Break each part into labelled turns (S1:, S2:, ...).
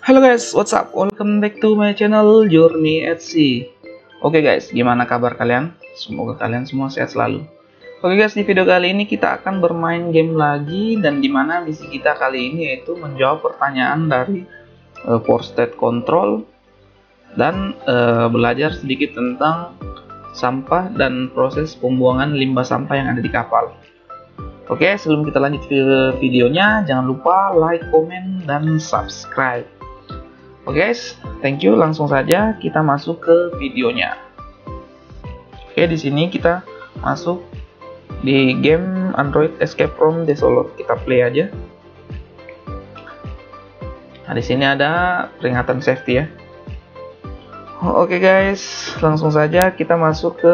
S1: Halo guys, what's up? Welcome back to my channel Journey at Sea. Oke guys, gimana kabar kalian? Semoga kalian semua sehat selalu. Oke guys, di video kali ini kita akan bermain game lagi, dan dimana misi kita kali ini yaitu menjawab pertanyaan dari Port State Control dan belajar sedikit tentang sampah dan proses pembuangan limbah sampah yang ada di kapal. Oke, sebelum kita lanjut ke videonya, jangan lupa like, komen, dan subscribe. Oke guys, thank you. Langsung saja kita masuk ke videonya. Oke, di sini kita masuk di game Android Escape from Desolate. Kita play aja. Nah, di sini ada peringatan safety ya. Oke guys, langsung saja kita masuk ke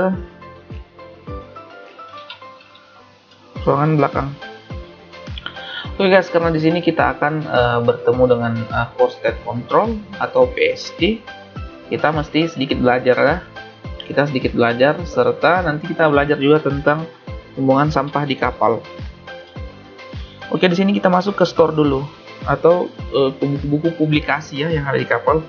S1: ruangan belakang. Oke guys, karena di sini kita akan bertemu dengan Port State Control atau PSC, kita mesti sedikit belajar ya. Kita sedikit belajar, serta nanti kita belajar juga tentang pembuangan sampah di kapal. Oke, di sini kita masuk ke store dulu, atau buku-buku publikasi ya yang ada di kapal.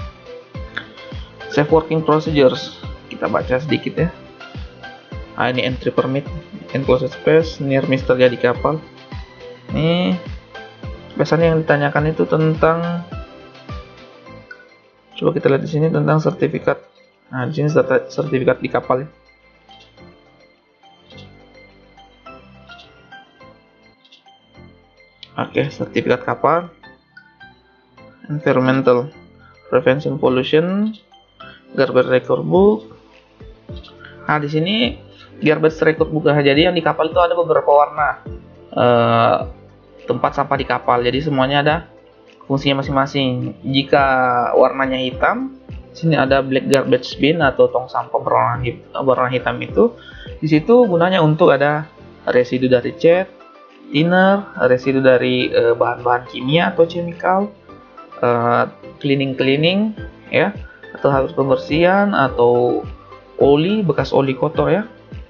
S1: Safe working procedures, kita baca sedikit ya. Nah, ini entry permit, enclosed space near miss terjadi kapal. Ini biasanya yang ditanyakan itu tentang, coba kita lihat di sini tentang sertifikat. Nah, di sini sertifikat di kapal ya. Oke, sertifikat kapal, environmental prevention pollution, garbage record book. Nah, di sini garbage record book. Jadi yang di kapal itu ada beberapa warna tempat sampah di kapal, jadi semuanya ada fungsinya masing-masing. Jika warnanya hitam, sini ada black garbage bin atau tong sampah berwarna hitam. Itu di situ gunanya untuk ada residu dari cat, thinner, residu dari bahan-bahan kimia atau chemical, cleaning ya, atau harus pembersihan atau oli, bekas oli kotor ya,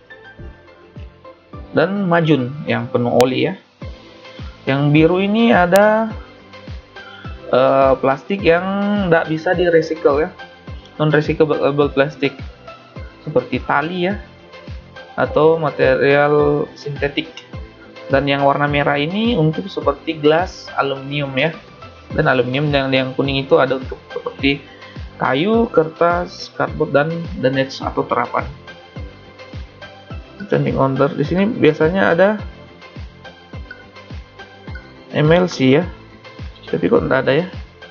S1: dan majun yang penuh oli ya. Yang biru ini ada plastik yang tidak bisa di-recycle ya, non-recyclable plastik, seperti tali ya, atau material sintetik. Dan yang warna merah ini untuk seperti gelas, aluminium ya, dan aluminium. Yang kuning itu ada untuk seperti kayu, kertas, kardboard, dan edge atau terapan. Standing order, di sini biasanya ada MLC ya, tapi kok tidak ada ya.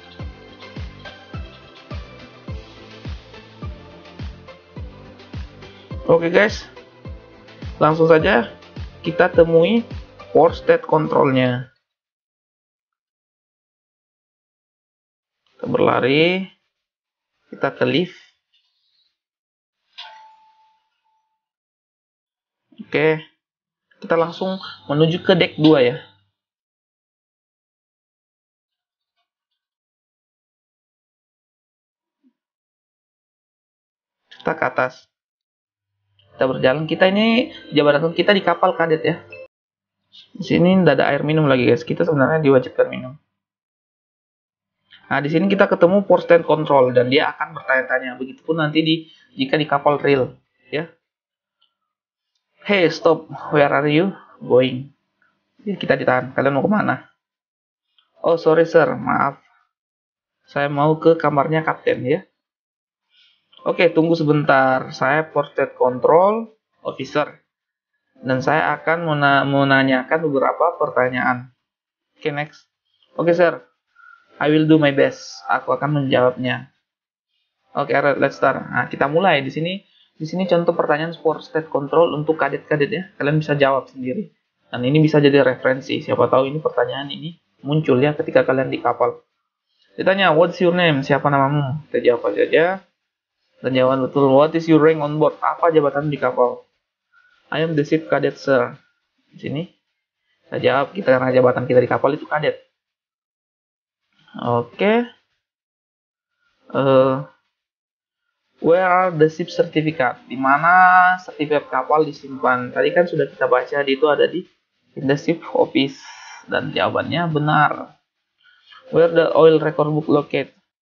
S1: Oke guys, langsung saja kita temui Port State Controlnya. Kita berlari, kita ke lift. Oke, kita langsung menuju ke deck 2 ya. Kita ke atas, kita berjalan. Kita ini jabatan kita di kapal kadet ya. Di sini tidak ada air minum lagi guys, kita sebenarnya diwajibkan minum. Nah, di sini kita ketemu Port State Control dan dia akan bertanya-tanya. Begitupun nanti jika di kapal real ya. Hey stop, where are you going? Jadi kita ditahan, kalian mau kemana? Oh sorry sir, maaf, saya mau ke kamarnya kapten ya. Oke, tunggu sebentar, saya Port State Control Officer, dan saya akan menanyakan beberapa pertanyaan. Oke, next. Oke, sir, I will do my best. Aku akan menjawabnya. Oke, let's start. Nah, kita mulai di sini. Di sini contoh pertanyaan Port State Control untuk kadet-kadet ya. Kalian bisa jawab sendiri. Dan ini bisa jadi referensi. Siapa tahu ini pertanyaan ini muncul ya ketika kalian di kapal. Ditanya, what's your name? Siapa namamu? Kita jawab aja. Dan jawaban betul, what is your rank on board? Apa jabatan di kapal? I am the ship cadet sir. Di sini saya jawab, kita karena jabatan kita di kapal itu kadet. Oke. Where are the ship certificate? Di mana sertifikat kapal disimpan? Tadi kan sudah kita baca, itu ada di in the ship office, dan jawabannya benar. Where the oil record book located?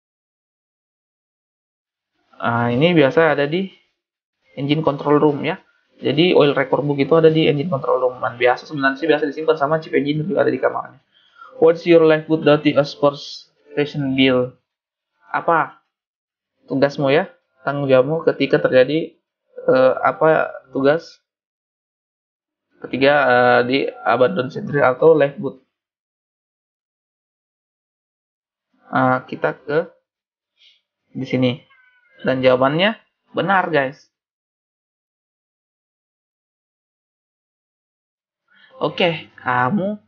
S1: Nah, ini biasa ada di engine control room ya. Jadi oil record book itu ada di engine control room. Dan biasa sebenarnya sih biasa disimpan sama chip engine juga ada di kamarnya. What's your lifeboat duty as per station bill? Apa tugasmu ya? Tanggung jawabmu ketika terjadi apa tugas ketiga di abandon sentry atau lifeboat. Kita ke di sini dan jawabannya benar guys. Oke, kamu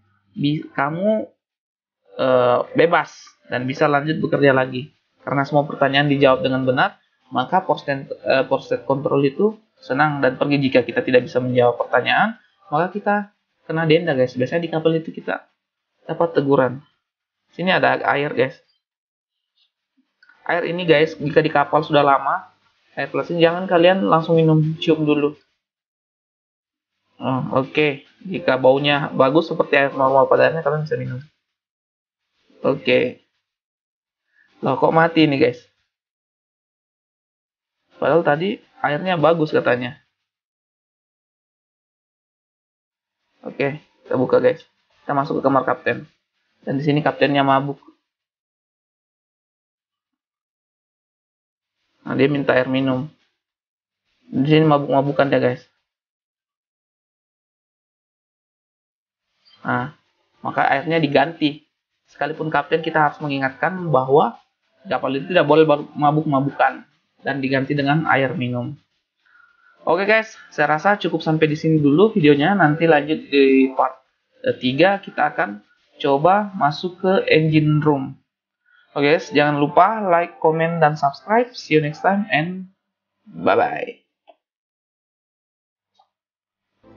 S1: bebas dan bisa lanjut bekerja lagi. Karena semua pertanyaan dijawab dengan benar, maka post-state control itu senang dan pergi. Jika kita tidak bisa menjawab pertanyaan, maka kita kena denda guys. Biasanya di kapal itu kita dapat teguran. Sini ada air guys. Air ini guys, jika di kapal sudah lama, air plus ini jangan kalian langsung minum, cium dulu. Oke. Jika baunya bagus seperti air normal pada airnya, kalian bisa minum. Oke. Loh, kok mati nih guys? Padahal tadi airnya bagus katanya. Oke, kita buka guys. Kita masuk ke kamar kapten. Dan di sini kaptennya mabuk. Nah, dia minta air minum. Di sini mabuk-mabukan ya guys. Nah, maka airnya diganti. Sekalipun kapten, kita harus mengingatkan bahwa kapal itu tidak boleh mabuk-mabukan dan diganti dengan air minum. Oke guys, saya rasa cukup sampai di sini dulu videonya. Nanti lanjut di part 3 kita akan coba masuk ke engine room. Oke guys, jangan lupa like, comment, dan subscribe. See you next time and bye-bye.